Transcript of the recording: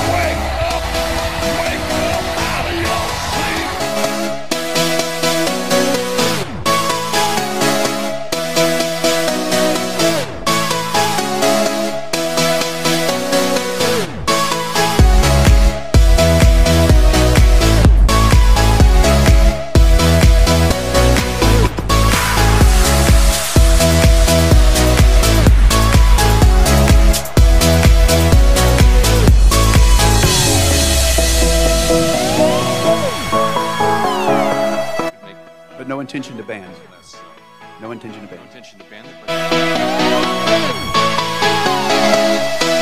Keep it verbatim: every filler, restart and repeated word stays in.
But no intention to ban. No intention to ban. No intention to ban it.